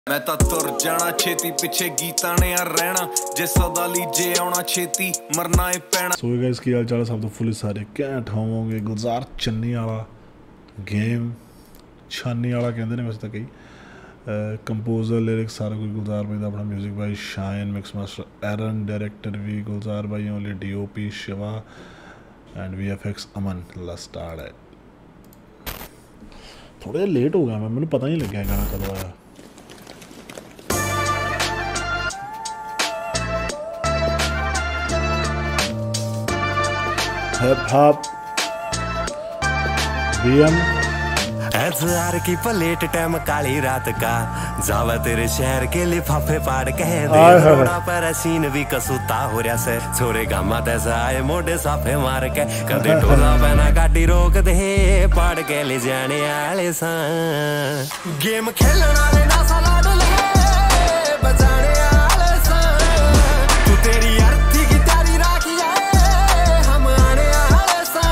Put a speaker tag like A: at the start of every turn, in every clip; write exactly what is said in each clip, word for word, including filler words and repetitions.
A: मैं तो तुर जाना छेती पिछे गीता ने यार रहना जे सदा लीजे आना छेती मरना है पैना। सो गाइस की हाल चाल सब तो फुल सारे घैंट होवोगे। गुलजार चन्नी वाला गेम छानी वाला कहते हैं वैसे तो कई कंपोजर लिरिक्स सारा कुछ गुलजार भाई का अपना म्यूजिक भाई Shine mix master Aaron director भी गुलजार भाई only DOP Shiva and VFX Aman लस्टार्ड है। थोड़ा लेट हो गया मैं मैंने पता नहीं लग्या गाना कदों आया। हिप हॉप बीएम
B: एतवार की प्लेट टाइम काली रात का जावा तेरे शहर के लिफाफे पाड़ कह दे रोड़ा पर सीन भी कसूता हो रहा से छोरे गामा तैसा आए मोटे साफे मार के कदे टोला पहना गाड़ी रोक दे पाड़ के ले जाने आले सा गेम खेलने वाले ना साला डोले बचाने आले सा तू तेरी अर्थी की तारी राखी है हम आने आले सा।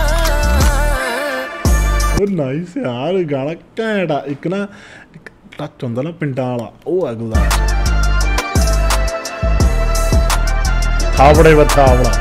A: नाइस यार गाना घैंट आ एक ना टच होंदा ना पिंडा वाला ओ है गुलजार थावड़े व थावड़ा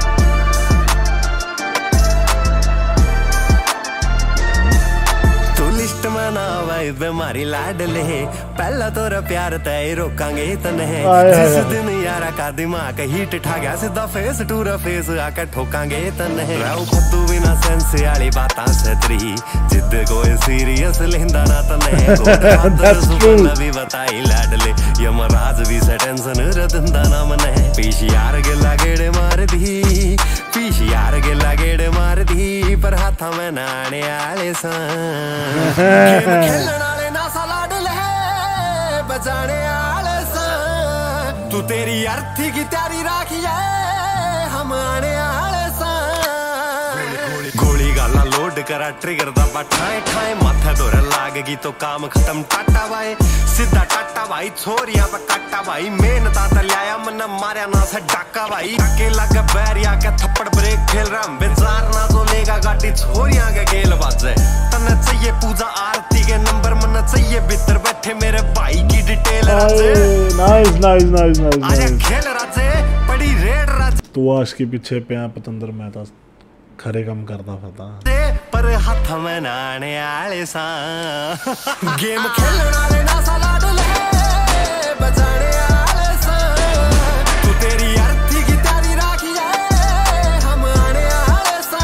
B: तू लिस्ट में ना भाई बेमारी लाडले पहला तोरा प्यार तय रोकांगे तने जिस दिन यारा का दिमाग हीट ठा गया सीधा फेस टूरा फेस आके ठोकांगे तने राव फद्दू बिना सेंस वाली बातां सतरी जिद कोई सीरियस लेंदा ना तने सुन भी बताई लाडले यमराज भी से टेंशन रदंदा ना मने पीछ यार के लागेड़े मार दी पीछ यार के लागेड़े मार दी पर हाथा में नाने आले सा गेम खेलने वाले ना साला डले बजाने आले सा तू तेरी अर्थी की तैयारी राखी है हम आने आले सा गोली गाला लोड करा ट्रिगर दबा ठाए ठाए माथा दौरे लागेगी तो काम खत्म टाटा भाई सीधा टाटा भाई छोरिया पे काटा भाई मेहनता तलियाया मन मारिया ना से डाका भाई अकेला के बैरिया के थप्पड़ ब्रेक खेल रहा बेजार ना तो लेगा गाड़ी छोरिया के गेल बाजे तने चाहिए पूजा आरती के नंबर मन चाहिए भीतर बैठे मेरे भाई की detail Raje
A: nice nice nice nice
B: आजा खेल राजे बड़ी रेड राजे
A: तू आश के पीछे पे पतंदर मेहता खरे काम करता पता
B: पर हाथ में नाने आले सा गेम खेलने वाले ना साला डोले बजाने आले सा तू तेरी अर्थी की तैयारी राखी है हम आने आले सा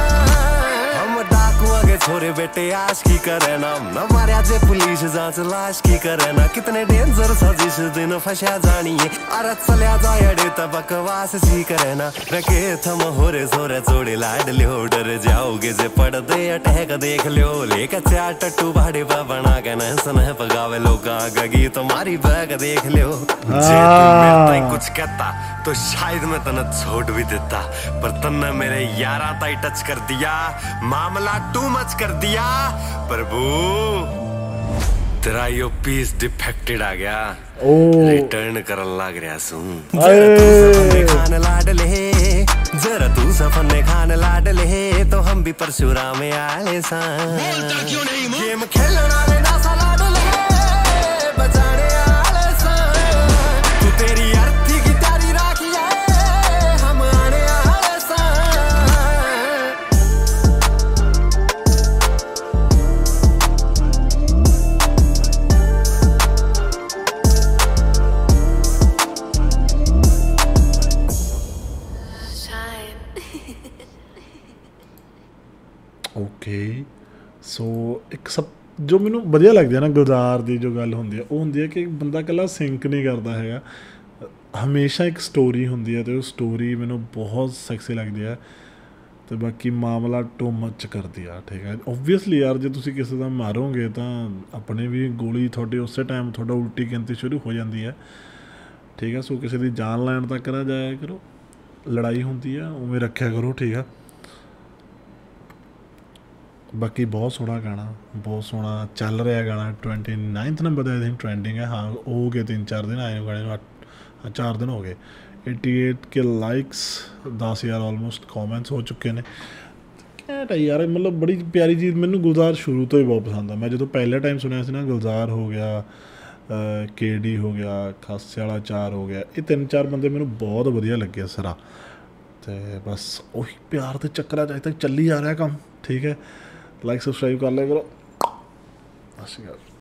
B: हम डाकुआ के छोरे बेटे आश की करे ना न मारे जे पुलिस जांच लाश की करे ना कितने डेंजर साजिश दिन फंसा जानी है अरे चलिया जाए तब बकवास सी करे ना रखे थम होरे सोरे जोड़े लाड लियो डर जाओगे जे पड़ दे अटैक देख लियो लेके चार टट्टू भाड़े पा बना के न सनह पगावे लोग आगे तुम्हारी बैग देख लियो जे तू मेरे कुछ कहता तो शायद मैं तने छोड़ भी देता पर तन्ने मेरे यारा ताई टच कर दिया मामला टू मच कर दिया प्रभु तेरा यो पीस डिफेक्टेड आ गया रिटर्न करन लग रहा सू जरा तू सफने खान लाड ले जरा तू सफने खान लाड ले तो हम भी परशुराम आले सा गेम खेलने वाले ना साला डोले बजाने आले सा तू तेरी अर्थी की तैयारी राखी है हम आने आले सा
A: ओके सो एक सब जो मैनू वधिया लगदी है ना गुलजार की जो गल होंदी है वो होंदी है कि बंदा कला सिंक नहीं करता है हमेशा एक स्टोरी होंदी है तो स्टोरी मैनू बहुत सैक्सी लगती है तो बाकी मामला टू मच कर दिया ठीक है ओबवियसली यार जो तुम किसी का मारोगे तो अपने भी गोली थोड़े उस टाइम थोड़ा उल्टी गिनती शुरू हो जाती है ठीक है सो किसी की जान लैन तक ना जाया करो लड़ाई होंदी है उमें रखा करो ठीक है। बाकी बहुत सोहना गाना बहुत सोहना चल रहा गाना twenty ninth number I think trending है हाँ हो गए तीन चार दिन आए गाने चार दिन हो गए एटी एट के लाइक्स दस हज़ार ऑलमोस्ट कॉमेंट्स हो चुके हैं घैंट है यार मतलब बड़ी प्यारी चीज़ मैंने गुलजार शुरू तो ही बहुत पसंद है मैं जो पहले टाइम सुनिया ना गुलजार हो गया केडी हो गया, खासे वाला चार हो गया, ये तीन चार बंदे मैंने बहुत वधिया लगे सरा। तो बस उही प्यार के चक्कर अज तक चली जा रहा काम। ठीक है, लाइक सबसक्राइब कर लिया करो। सत श्री अकाल।